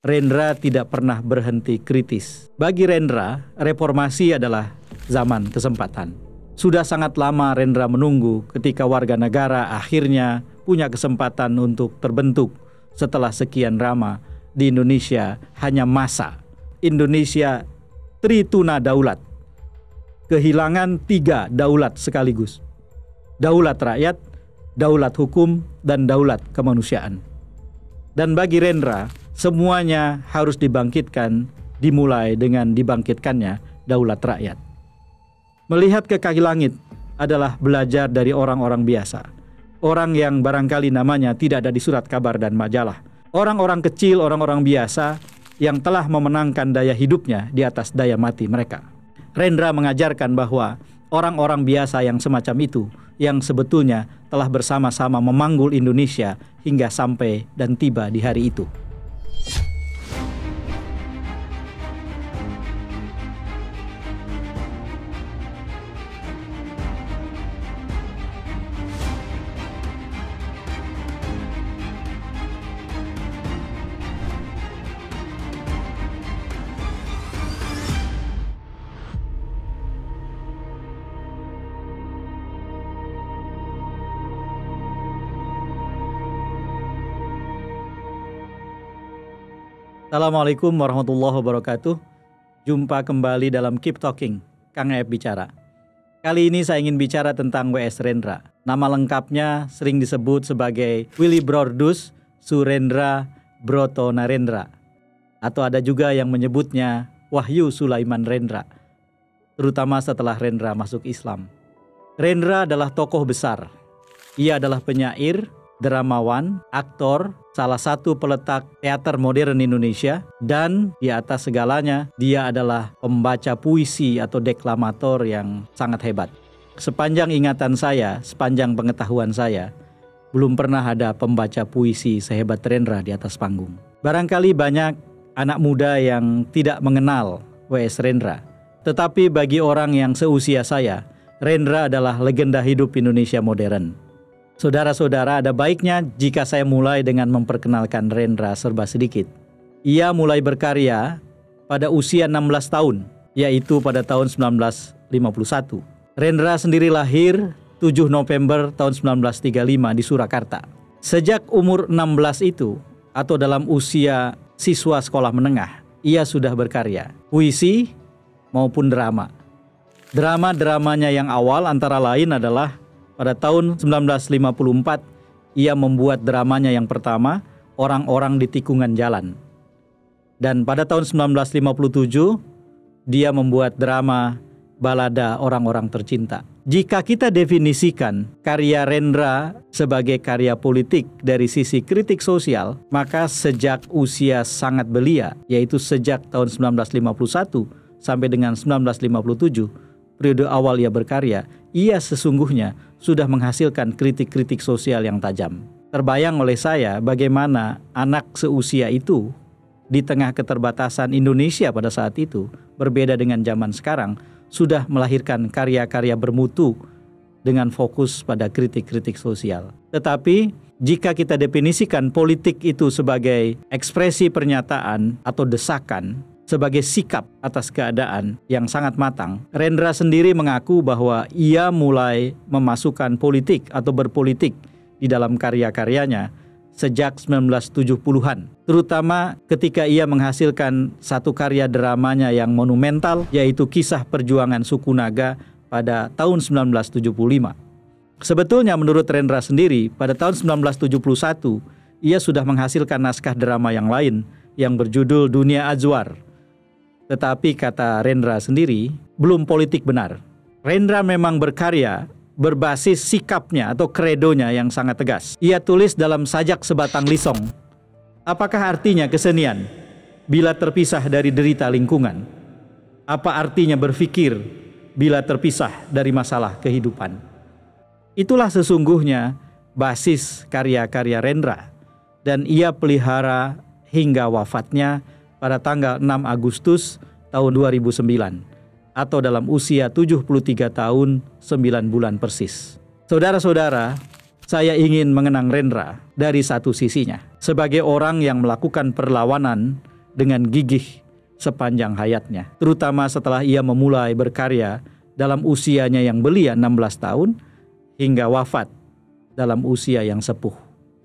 Rendra tidak pernah berhenti kritis. Bagi Rendra, reformasi adalah zaman kesempatan. Sudah sangat lama Rendra menunggu ketika warga negara akhirnya punya kesempatan untuk terbentuk setelah sekian lama di Indonesia hanya masa. Indonesia Trituna Daulat. Kehilangan 3 daulat sekaligus. Daulat rakyat, daulat hukum, dan daulat kemanusiaan. Dan bagi Rendra, semuanya harus dibangkitkan, dimulai dengan dibangkitkannya daulat rakyat. Melihat ke kaki langit adalah belajar dari orang-orang biasa. Orang yang barangkali namanya tidak ada di surat kabar dan majalah. Orang-orang kecil, orang-orang biasa yang telah memenangkan daya hidupnya di atas daya mati mereka. Rendra mengajarkan bahwa orang-orang biasa yang semacam itu yang sebetulnya telah bersama-sama memanggul Indonesia hingga sampai dan tiba di hari itu. Assalamualaikum warahmatullahi wabarakatuh. Jumpa kembali dalam Keep Talking, Kang Ep bicara. Kali ini saya ingin bicara tentang W.S. Rendra. Nama lengkapnya sering disebut sebagai Willibrordus Surendra Broto Narendra. Atau ada juga yang menyebutnya Wahyu Sulaiman Rendra, terutama setelah Rendra masuk Islam. Rendra adalah tokoh besar. Ia adalah penyair, dramawan, aktor, salah satu peletak teater modern Indonesia, dan di atas segalanya dia adalah pembaca puisi atau deklamator yang sangat hebat. Sepanjang ingatan saya, sepanjang pengetahuan saya, belum pernah ada pembaca puisi sehebat Rendra di atas panggung. Barangkali banyak anak muda yang tidak mengenal W.S. Rendra, tetapi bagi orang yang seusia saya, Rendra adalah legenda hidup Indonesia modern. Saudara-saudara, ada baiknya jika saya mulai dengan memperkenalkan Rendra serba sedikit. Ia mulai berkarya pada usia 16 tahun, yaitu pada tahun 1951. Rendra sendiri lahir 7 November tahun 1935 di Surakarta. Sejak umur 16 itu, atau dalam usia siswa sekolah menengah, ia sudah berkarya, puisi maupun drama. Drama-dramanya yang awal antara lain adalah pada tahun 1954, ia membuat dramanya yang pertama, Orang-orang di Tikungan Jalan. Dan pada tahun 1957, dia membuat drama Balada Orang-orang Tercinta. Jika kita definisikan karya Rendra sebagai karya politik dari sisi kritik sosial, maka sejak usia sangat belia, yaitu sejak tahun 1951 sampai dengan 1957, periode awal ia berkarya, ia sesungguhnya sudah menghasilkan kritik-kritik sosial yang tajam. Terbayang oleh saya bagaimana anak seusia itu di tengah keterbatasan Indonesia pada saat itu, berbeda dengan zaman sekarang, sudah melahirkan karya-karya bermutu dengan fokus pada kritik-kritik sosial. Tetapi jika kita definisikan politik itu sebagai ekspresi pernyataan atau desakan, sebagai sikap atas keadaan yang sangat matang, Rendra sendiri mengaku bahwa ia mulai memasukkan politik atau berpolitik di dalam karya-karyanya sejak 1970-an. Terutama ketika ia menghasilkan satu karya dramanya yang monumental, yaitu Kisah Perjuangan Suku Naga pada tahun 1975. Sebetulnya menurut Rendra sendiri, pada tahun 1971, ia sudah menghasilkan naskah drama yang lain yang berjudul Dunia Azwar. Tetapi kata Rendra sendiri, belum politik benar. Rendra memang berkarya berbasis sikapnya atau kredonya yang sangat tegas. Ia tulis dalam Sajak Sebatang Lisong, apakah artinya kesenian bila terpisah dari derita lingkungan? Apa artinya berpikir bila terpisah dari masalah kehidupan? Itulah sesungguhnya basis karya-karya Rendra, dan ia pelihara hingga wafatnya pada tanggal 6 Agustus tahun 2009, atau dalam usia 73 tahun 9 bulan persis. Saudara-saudara, saya ingin mengenang Rendra dari satu sisinya, sebagai orang yang melakukan perlawanan dengan gigih sepanjang hayatnya, terutama setelah ia memulai berkarya dalam usianya yang belia 16 tahun hingga wafat dalam usia yang sepuh.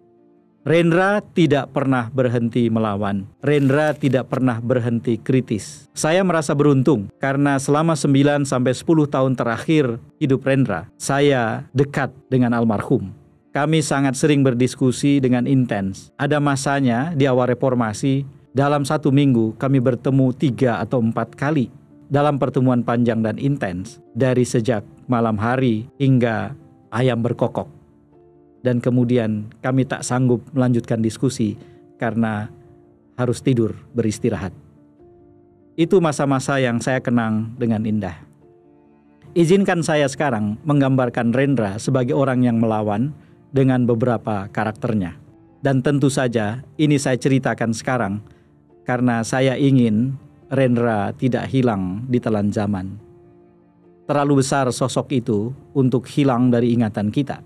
Rendra tidak pernah berhenti melawan. Rendra tidak pernah berhenti kritis. Saya merasa beruntung karena selama 9-10 tahun terakhir hidup Rendra, saya dekat dengan almarhum. Kami sangat sering berdiskusi dengan intens. Ada masanya di awal reformasi, dalam 1 minggu kami bertemu 3 atau 4 kali dalam pertemuan panjang dan intens, dari sejak malam hari hingga ayam berkokok. Dan kemudian kami tak sanggup melanjutkan diskusi karena harus tidur beristirahat. Itu masa-masa yang saya kenang dengan indah. Izinkan saya sekarang menggambarkan Rendra sebagai orang yang melawan dengan beberapa karakternya. Dan tentu saja ini saya ceritakan sekarang karena saya ingin Rendra tidak hilang di telan zaman. Terlalu besar sosok itu untuk hilang dari ingatan kita.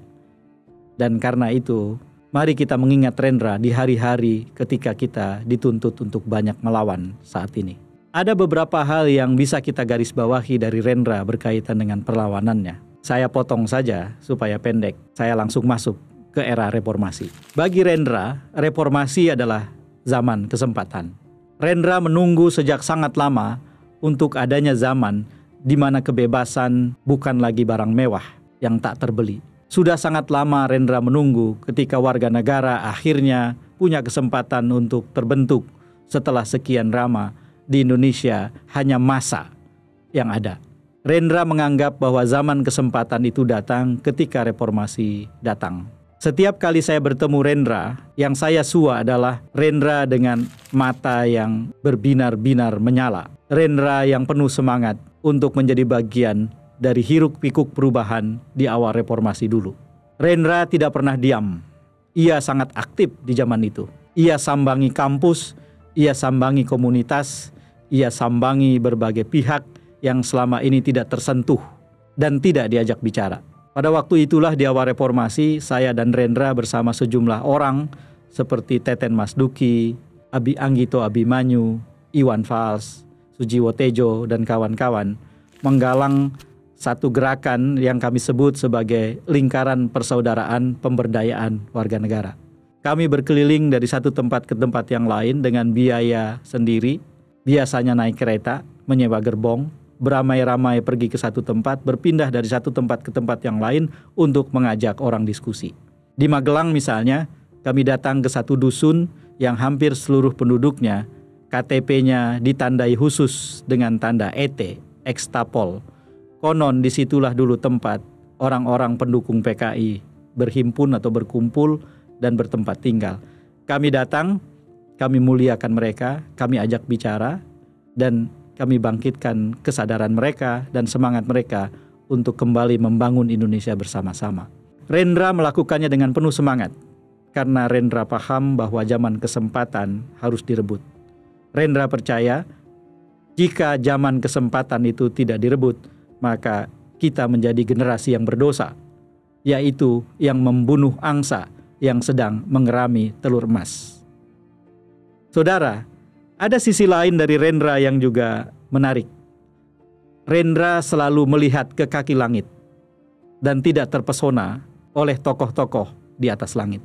Dan karena itu, mari kita mengingat Rendra di hari-hari ketika kita dituntut untuk banyak melawan saat ini. Ada beberapa hal yang bisa kita garis bawahi dari Rendra berkaitan dengan perlawanannya. Saya potong saja supaya pendek. Saya langsung masuk ke era reformasi. Bagi Rendra, reformasi adalah zaman kesempatan. Rendra menunggu sejak sangat lama untuk adanya zaman di mana kebebasan bukan lagi barang mewah yang tak terbeli. Sudah sangat lama Rendra menunggu ketika warga negara akhirnya punya kesempatan untuk terbentuk setelah sekian lama di Indonesia hanya massa yang ada. Rendra menganggap bahwa zaman kesempatan itu datang ketika reformasi datang. Setiap kali saya bertemu Rendra, yang saya sua adalah Rendra dengan mata yang berbinar-binar menyala. Rendra yang penuh semangat untuk menjadi bagian dari hiruk-pikuk perubahan di awal reformasi dulu. Rendra tidak pernah diam. Ia sangat aktif di zaman itu. Ia sambangi kampus, ia sambangi komunitas, ia sambangi berbagai pihak yang selama ini tidak tersentuh dan tidak diajak bicara. Pada waktu itulah di awal reformasi, saya dan Rendra bersama sejumlah orang seperti Teten Masduki, Abi Anggito Abimanyu, Iwan Fals, Sujiwo Tejo, dan kawan-kawan menggalang satu gerakan yang kami sebut sebagai Lingkaran Persaudaraan Pemberdayaan Warga Negara. Kami berkeliling dari satu tempat ke tempat yang lain dengan biaya sendiri, biasanya naik kereta, menyewa gerbong, beramai-ramai pergi ke satu tempat, berpindah dari satu tempat ke tempat yang lain untuk mengajak orang diskusi. Di Magelang misalnya, kami datang ke satu dusun yang hampir seluruh penduduknya KTP-nya ditandai khusus dengan tanda ET, ekstapol. Konon disitulah dulu tempat orang-orang pendukung PKI berhimpun atau berkumpul dan bertempat tinggal. Kami datang, kami muliakan mereka, kami ajak bicara, dan kami bangkitkan kesadaran mereka dan semangat mereka untuk kembali membangun Indonesia bersama-sama. Rendra melakukannya dengan penuh semangat, karena Rendra paham bahwa zaman kesempatan harus direbut. Rendra percaya, jika zaman kesempatan itu tidak direbut, maka kita menjadi generasi yang berdosa, yaitu yang membunuh angsa yang sedang mengerami telur emas. Saudara, ada sisi lain dari Rendra yang juga menarik. Rendra selalu melihat ke kaki langit dan tidak terpesona oleh tokoh-tokoh di atas langit.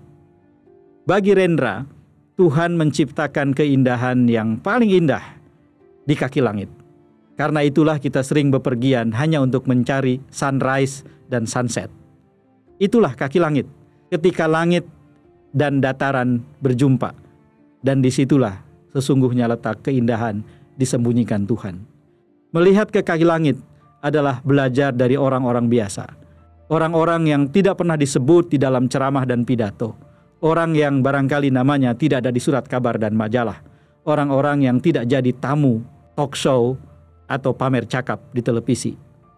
Bagi Rendra, Tuhan menciptakan keindahan yang paling indah di kaki langit. Karena itulah kita sering bepergian hanya untuk mencari sunrise dan sunset. Itulah kaki langit, ketika langit dan dataran berjumpa. Dan disitulah sesungguhnya letak keindahan disembunyikan Tuhan. Melihat ke kaki langit adalah belajar dari orang-orang biasa. Orang-orang yang tidak pernah disebut di dalam ceramah dan pidato. Orang yang barangkali namanya tidak ada di surat kabar dan majalah. Orang-orang yang tidak jadi tamu talk show atau pamer cakap di televisi.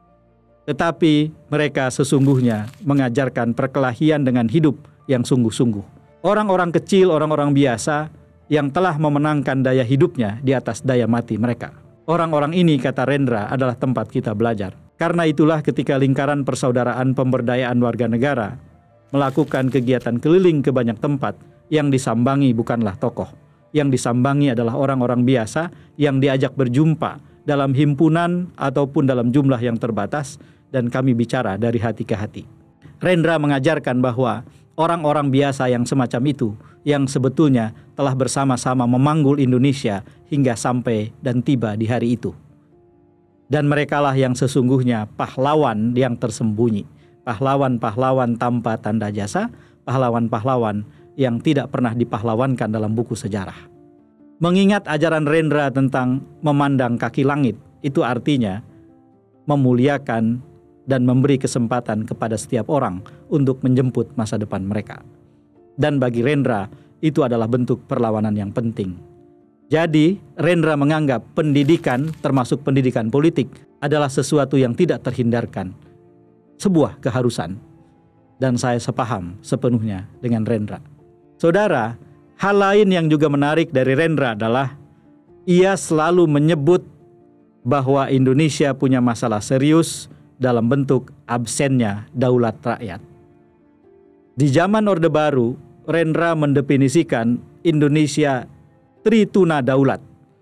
Tetapi mereka sesungguhnya mengajarkan perkelahian dengan hidup yang sungguh-sungguh. Orang-orang kecil, orang-orang biasa yang telah memenangkan daya hidupnya di atas daya mati mereka. Orang-orang ini, kata Rendra, adalah tempat kita belajar. Karena itulah ketika Lingkaran Persaudaraan Pemberdayaan Warga Negara melakukan kegiatan keliling ke banyak tempat, yang disambangi bukanlah tokoh, yang disambangi adalah orang-orang biasa yang diajak berjumpa dalam himpunan ataupun dalam jumlah yang terbatas, dan kami bicara dari hati ke hati. Rendra mengajarkan bahwa orang-orang biasa yang semacam itu yang sebetulnya telah bersama-sama memanggul Indonesia hingga sampai dan tiba di hari itu. Dan merekalah yang sesungguhnya pahlawan yang tersembunyi, pahlawan-pahlawan tanpa tanda jasa, pahlawan-pahlawan yang tidak pernah dipahlawankan dalam buku sejarah. Mengingat ajaran Rendra tentang memandang kaki langit, itu artinya memuliakan dan memberi kesempatan kepada setiap orang untuk menjemput masa depan mereka. Dan bagi Rendra, itu adalah bentuk perlawanan yang penting. Jadi, Rendra menganggap pendidikan, termasuk pendidikan politik, adalah sesuatu yang tidak terhindarkan, sebuah keharusan. Dan saya sepaham sepenuhnya dengan Rendra. Saudara, hal lain yang juga menarik dari Rendra adalah ia selalu menyebut bahwa Indonesia punya masalah serius dalam bentuk absennya daulat rakyat. Di zaman Orde Baru, Rendra mendefinisikan Indonesia trituna daulat,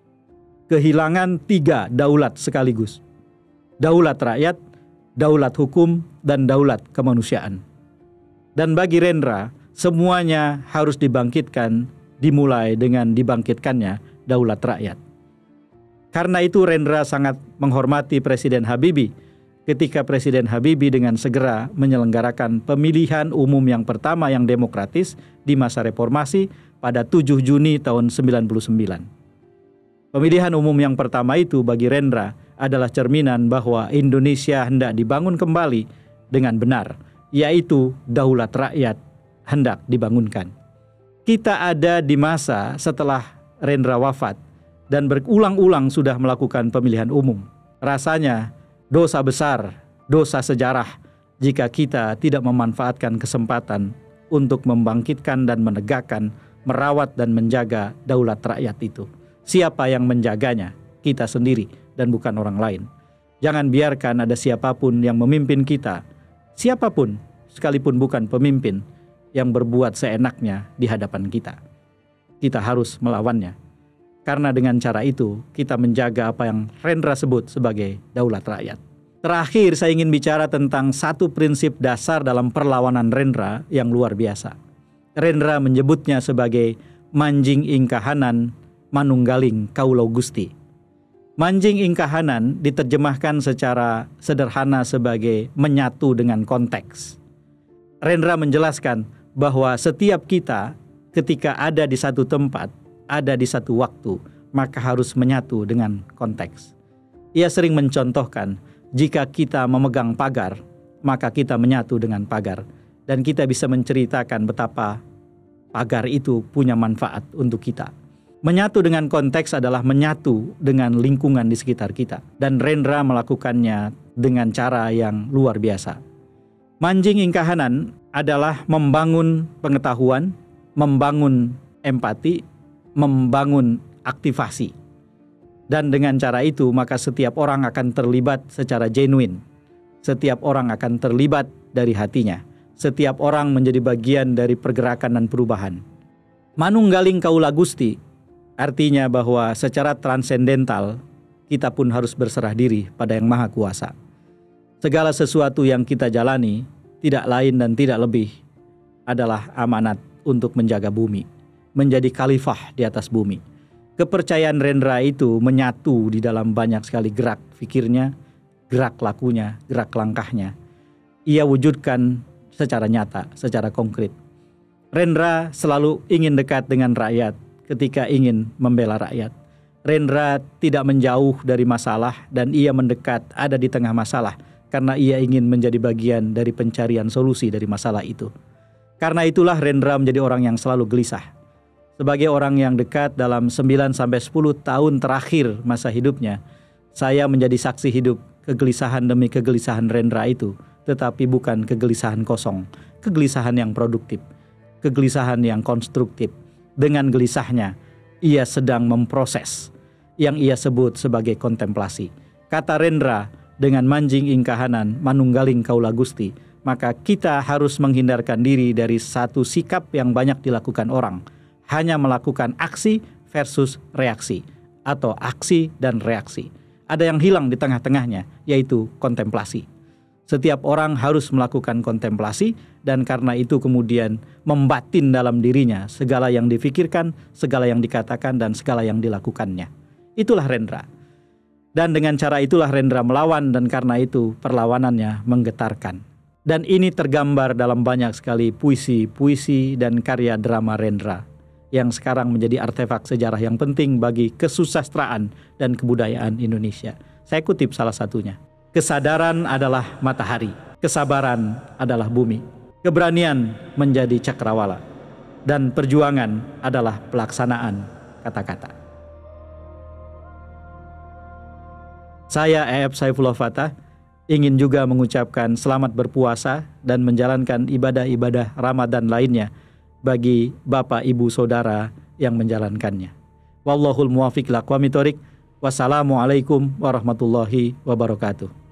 kehilangan 3 daulat sekaligus: daulat rakyat, daulat hukum, dan daulat kemanusiaan. Dan bagi Rendra, semuanya harus dibangkitkan, dimulai dengan dibangkitkannya daulat rakyat. Karena itu Rendra sangat menghormati Presiden Habibie ketika Presiden Habibie dengan segera menyelenggarakan pemilihan umum yang pertama yang demokratis di masa reformasi pada 7 Juni tahun 99. Pemilihan umum yang pertama itu bagi Rendra adalah cerminan bahwa Indonesia hendak dibangun kembali dengan benar, yaitu daulat rakyat hendak dibangunkan. Kita ada di masa setelah Rendra wafat dan berulang-ulang sudah melakukan pemilihan umum. Rasanya dosa besar, dosa sejarah jika kita tidak memanfaatkan kesempatan untuk membangkitkan dan menegakkan, merawat dan menjaga daulat rakyat itu. Siapa yang menjaganya? Kita sendiri dan bukan orang lain. Jangan biarkan ada siapapun yang memimpin kita, siapapun sekalipun bukan pemimpin, yang berbuat seenaknya di hadapan kita. Kita harus melawannya. Karena dengan cara itu kita menjaga apa yang Rendra sebut sebagai daulat rakyat. Terakhir saya ingin bicara tentang satu prinsip dasar dalam perlawanan Rendra yang luar biasa. Rendra menyebutnya sebagai manjing ingkahanan manunggaling kaulo Gusti. Manjing ingkahanan diterjemahkan secara sederhana sebagai menyatu dengan konteks. Rendra menjelaskan bahwa setiap kita ketika ada di satu tempat, ada di satu waktu, maka harus menyatu dengan konteks. Ia sering mencontohkan, jika kita memegang pagar, maka kita menyatu dengan pagar. Dan kita bisa menceritakan betapa pagar itu punya manfaat untuk kita. Menyatu dengan konteks adalah menyatu dengan lingkungan di sekitar kita. Dan Rendra melakukannya dengan cara yang luar biasa. Manjing ingkahanan adalah membangun pengetahuan, membangun empati, membangun aktivasi. Dan dengan cara itu maka setiap orang akan terlibat secara genuine. Setiap orang akan terlibat dari hatinya. Setiap orang menjadi bagian dari pergerakan dan perubahan. Manunggaling kaula Gusti artinya bahwa secara transendental kita pun harus berserah diri pada Yang Maha Kuasa. Segala sesuatu yang kita jalani tidak lain dan tidak lebih adalah amanat untuk menjaga bumi, menjadi khalifah di atas bumi. Kepercayaan Rendra itu menyatu di dalam banyak sekali gerak fikirnya, gerak lakunya, gerak langkahnya. Ia wujudkan secara nyata, secara konkret. Rendra selalu ingin dekat dengan rakyat ketika ingin membela rakyat. Rendra tidak menjauh dari masalah dan ia mendekat ada di tengah masalah karena ia ingin menjadi bagian dari pencarian solusi dari masalah itu. Karena itulah Rendra menjadi orang yang selalu gelisah. Sebagai orang yang dekat dalam 9-10 tahun terakhir masa hidupnya, saya menjadi saksi hidup kegelisahan demi kegelisahan Rendra itu, tetapi bukan kegelisahan kosong, kegelisahan yang produktif, kegelisahan yang konstruktif. Dengan gelisahnya, ia sedang memproses yang ia sebut sebagai kontemplasi. Kata Rendra, dengan manjing ingkahanan manunggaling kaula Gusti, maka kita harus menghindarkan diri dari satu sikap yang banyak dilakukan orang. Hanya melakukan aksi versus reaksi, atau aksi dan reaksi. Ada yang hilang di tengah-tengahnya, yaitu kontemplasi. Setiap orang harus melakukan kontemplasi, dan karena itu kemudian membatin dalam dirinya segala yang difikirkan, segala yang dikatakan, dan segala yang dilakukannya. Itulah Rendra. Dan dengan cara itulah Rendra melawan, dan karena itu perlawanannya menggetarkan. Dan ini tergambar dalam banyak sekali puisi-puisi dan karya drama Rendra, yang sekarang menjadi artefak sejarah yang penting bagi kesusastraan dan kebudayaan Indonesia. Saya kutip salah satunya. Kesadaran adalah matahari, kesabaran adalah bumi, keberanian menjadi cakrawala, dan perjuangan adalah pelaksanaan kata-kata. Saya E.F. Saifullah Fatah ingin juga mengucapkan selamat berpuasa dan menjalankan ibadah-ibadah Ramadan lainnya bagi Bapak, Ibu, Saudara yang menjalankannya. Wallahul muwafiq ila aqwamit thoriq. Wassalamualaikum warahmatullahi wabarakatuh.